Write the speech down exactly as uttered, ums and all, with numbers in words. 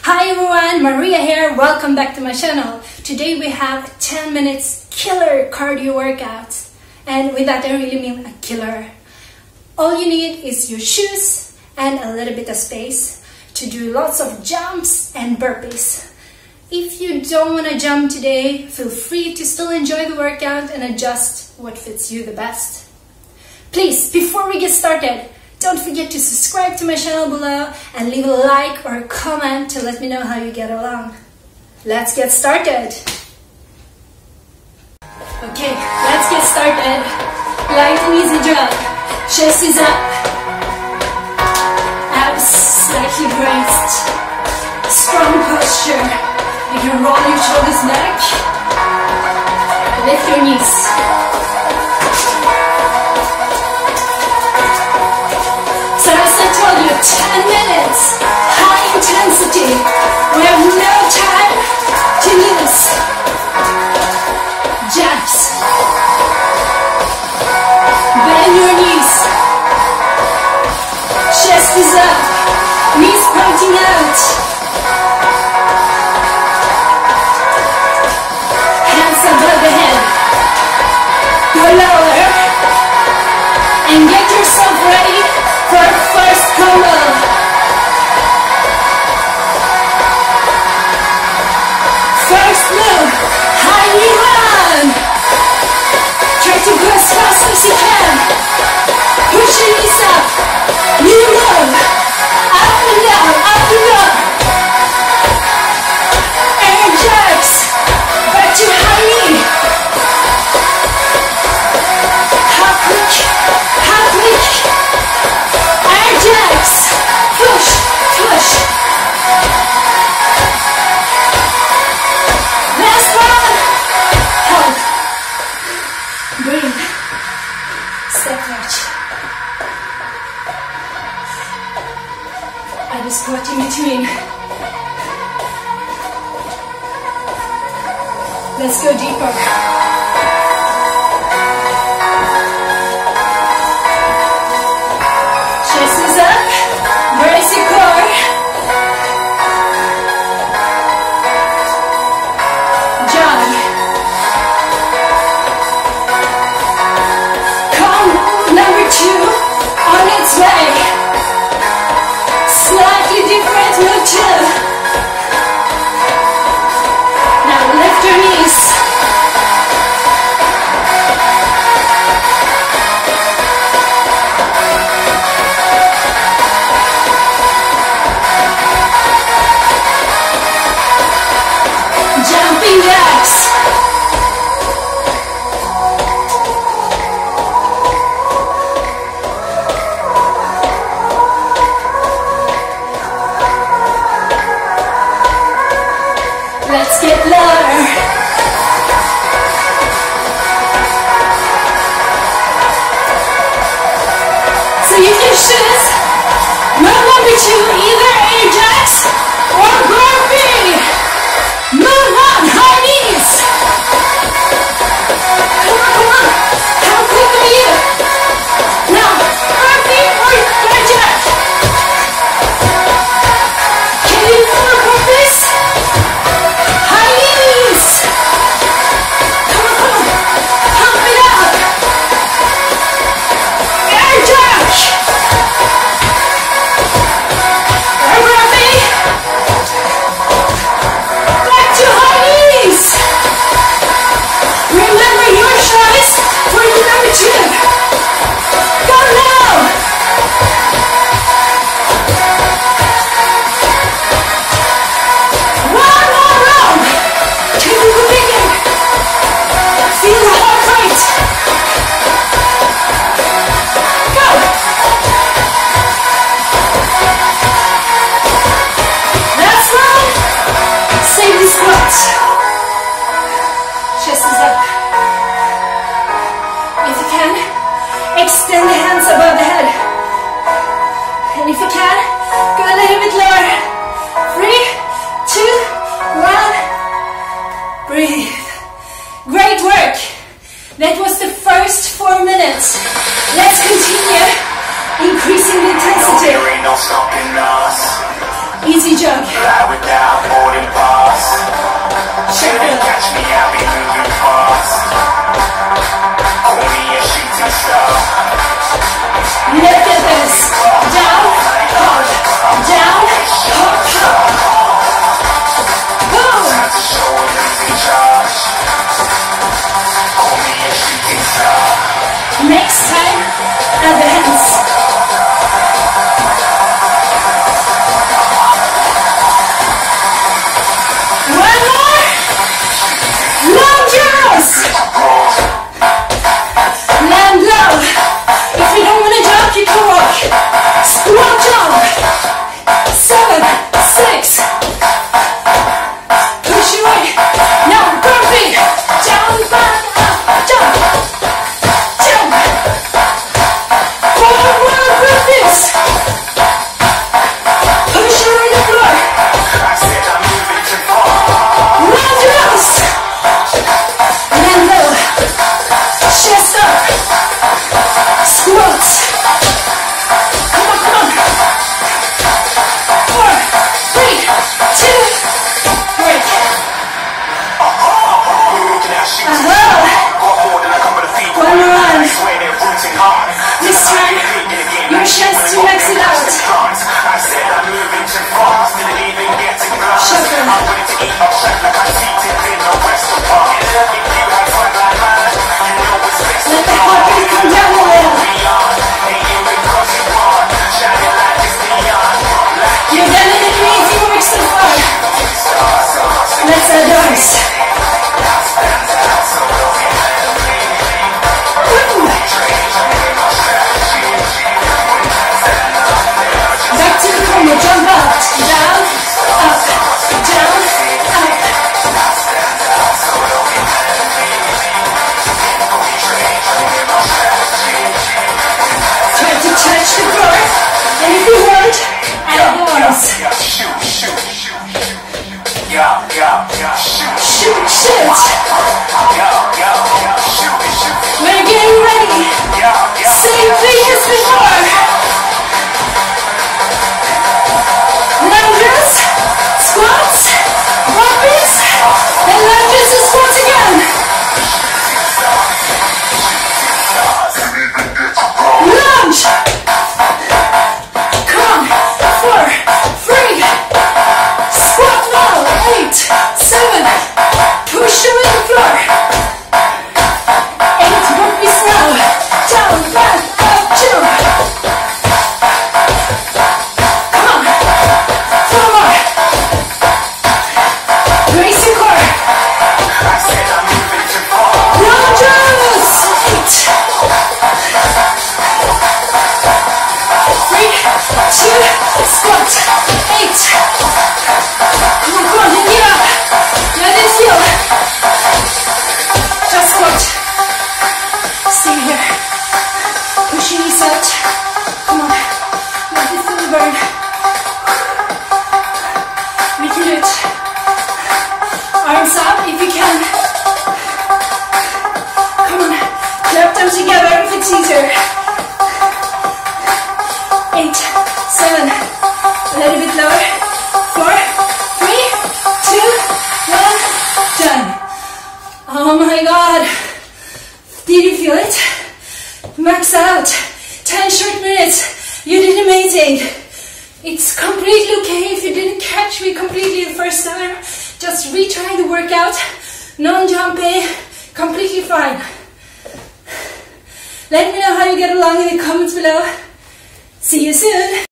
Hi everyone, Maria here. Welcome back to my channel. Today we have a ten minutes killer cardio workout. And with that I really mean a killer. All you need is your shoes and a little bit of space to do lots of jumps and burpees. If you don't want to jump today, feel free to still enjoy the workout and adjust what fits you the best. Please, before we get started, don't forget to subscribe to my channel below and leave a like or a comment to let me know how you get along. Let's get started! Okay, let's get started. Light and easy jump. Chest is up. Abs slightly braced. Strong posture. You can roll your shoulders back. Lift your knees. So as I told you, ten minutes, high intensity. We have no time to lose. Jabs. Bend your knees. Chest is up. Knees pointing out. Hands above the head. Go lower. And get yourself ready for our first combo. First move, high knee run. Try to go as fast as you can. Push your knees up. New move. Up and down, up and down. Air jabs. Back to high knee. Half quick, half quick. Air jabs. Push, push. Last one. Hold. Breathe. Step march. I just squat in between. Let's go deeper. Chest is up. Brace your core. Jog. Combo number two on its way. Slightly different move too. Now lift your knees. Jumping jacks. Let's get lower. So you can choose move number two, either air jacks or burpee. Move on, high knees. Come on, come on. How quick are you? Now, burpee or air jack. Can you do more burpees? High knees. Come on, come on. Pump it up. Air jack. Air burpee. Back to high knees. Remember your choice for the number two. Go now. One more round. Take the beginning. Feel the heart rate. Go. Last one. Save the squats. Chest is up. If you can, extend the hands above the head. And if you can, go a little bit lower. Three, two, one. Breathe. Great work. That was the first four minutes. Let's continue increasing the intensity. Easy jog. Let the heartbeat come down a little. You've done an amazing work so far. Let's advance. Back to the combo, jump up, down, up, down, up. Try to touch the floor, and if you want, add the arms. Shoot, shoot. We're getting ready. Same thing as before. Lunges, squats, burpees, and lunges and squats again. Lunge. Come on. Four, three. Squat now. Eight, seven. Push away the floor. Eight burpees now. Down, back, up, jump. Come on. Four more. Brace your core. Lunges. Eight. Three, two, squat. Eight. Come on, come on, hang it up. Let it feel. Just squat. Stay here. Push your knees out. Come on. Let it feel the burn. We can do it. Arms up if you can. Come on. Clap them together if it's easier. Eight, seven, a little bit lower. Four, three, two, one, done. Oh my God. Did you feel it? Max out. ten short minutes. You did amazing. It's completely okay if you didn't catch me completely the first time. Just retry the workout. Non-jumping. Completely fine. Let me know how you get along in the comments below. See you soon.